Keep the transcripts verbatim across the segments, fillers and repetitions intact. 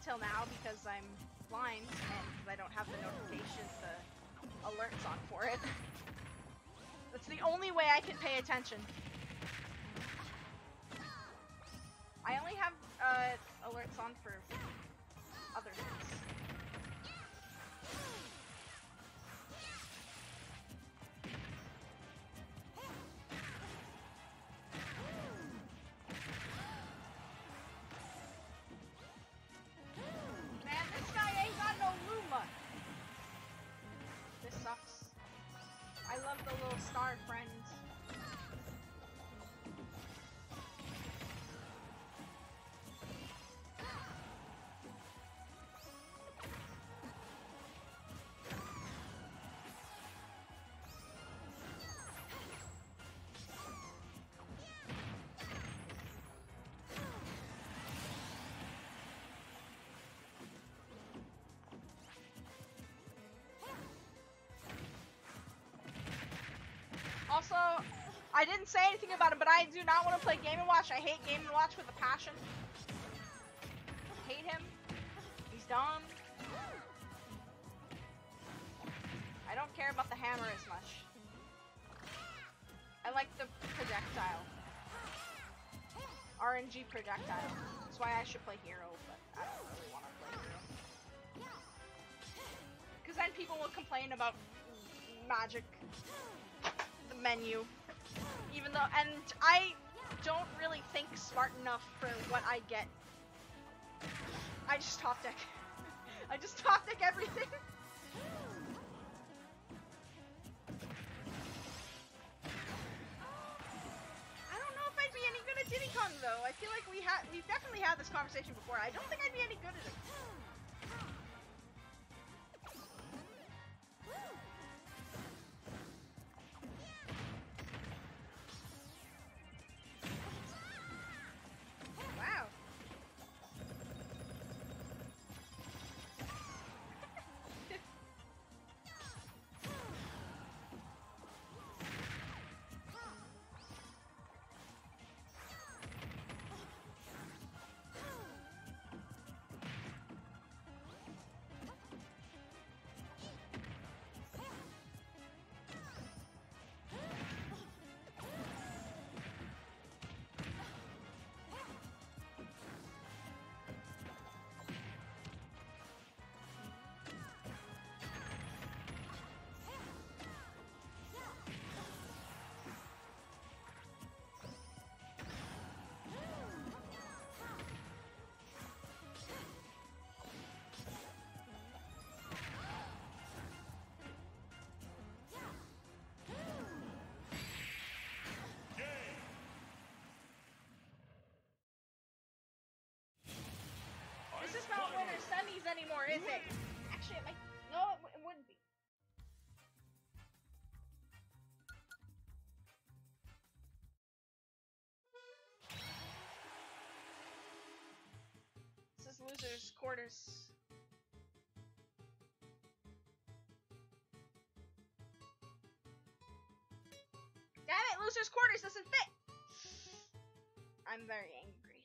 until now because I'm blind and I don't have the notifications, the alerts on for it. That's the only way I can pay attention. I only have uh, alerts on for other things. Man, this guy ain't got no Luma. This sucks. I love the little star friends. Also, I didn't say anything about it, but I do not want to play Game and Watch. I hate Game and Watch with a passion. Hate him. He's dumb. I don't care about the hammer as much. I like the projectile. R N G projectile. That's why I should play Hero, but I don't really want to play Hero. Because then people will complain about magic. The menu. Even though, and I don't really think smart enough for what I get. I just top deck. I just top deck everything. I don't know if I'd be any good at Diddy Kong though. I feel like we had, we've definitely had this conversation before. I don't think I'd be any good at it. Wow. This is not winter semis anymore, is it? Actually, it might. No, it, it wouldn't be. This is losers' quarters. Damn it, losers' quarters doesn't fit. I'm very angry.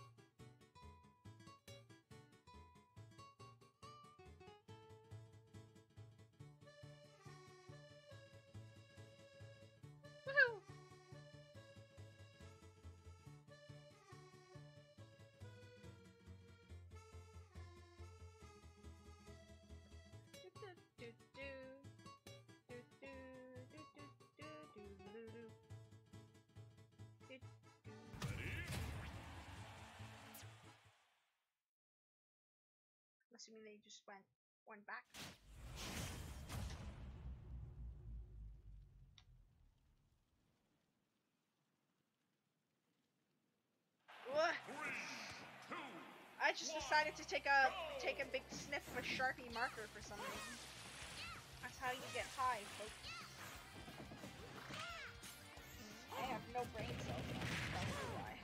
Woohoo! Assuming they just went went back. Ugh. I just decided to take a take a big sniff of a Sharpie marker for some reason. That's how you get high, folks. I have no brain cells. That's why.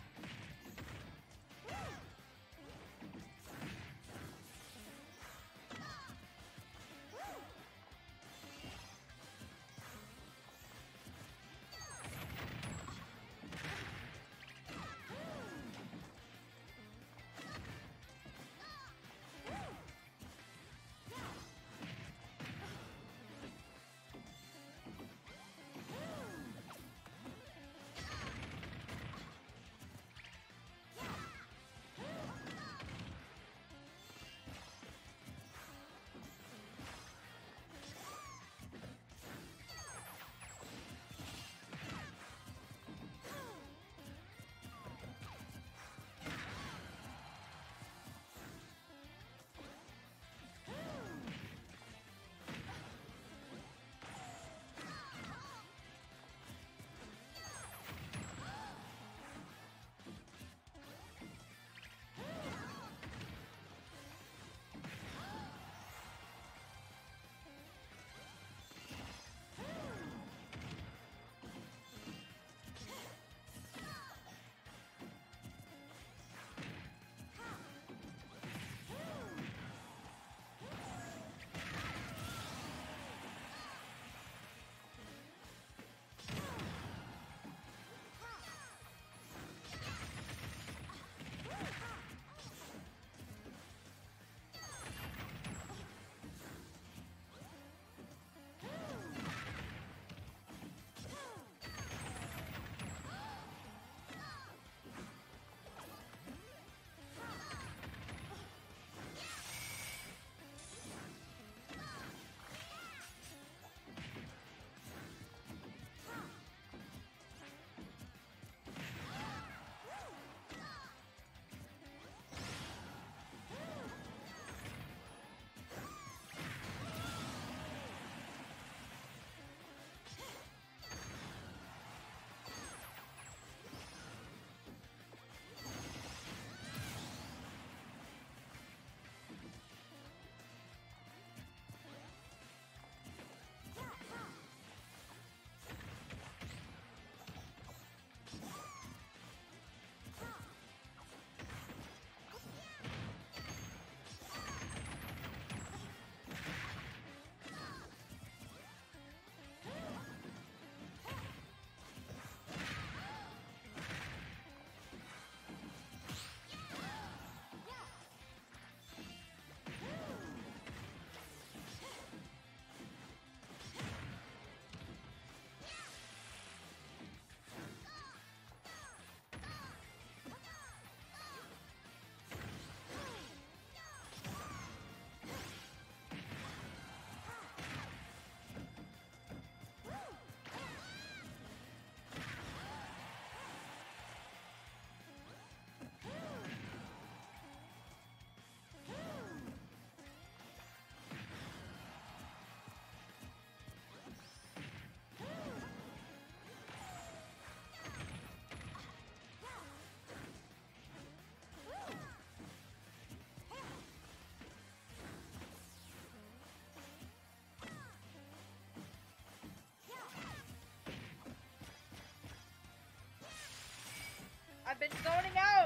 I've been zoning out!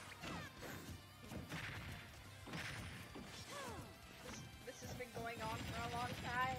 This, this has been going on for a long time.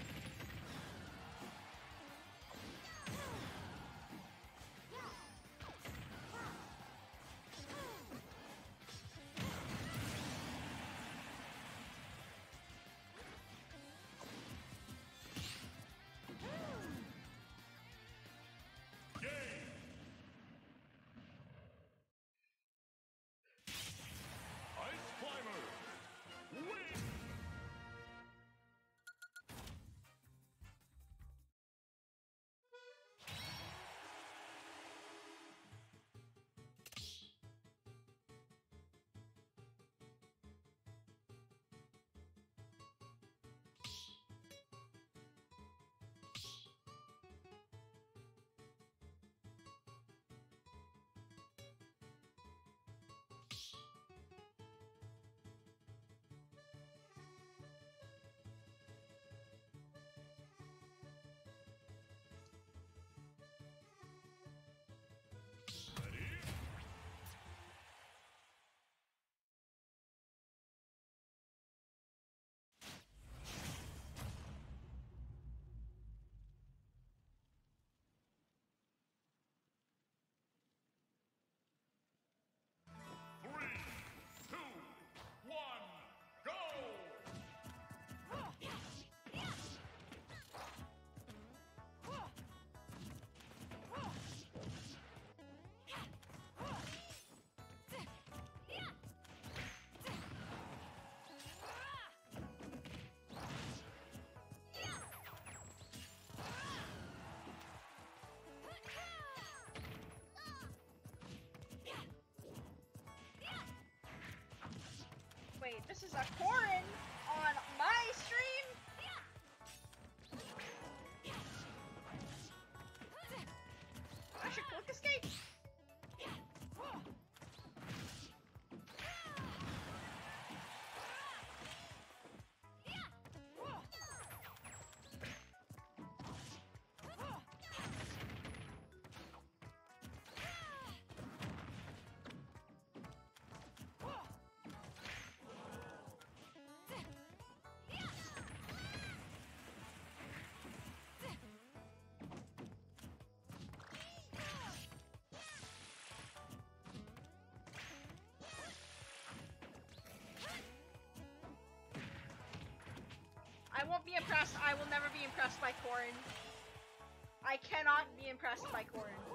Wait, this is a Corrin on my stream? I should click escape. I won't be impressed. I will never be impressed by Corrin. I cannot be impressed by Corrin.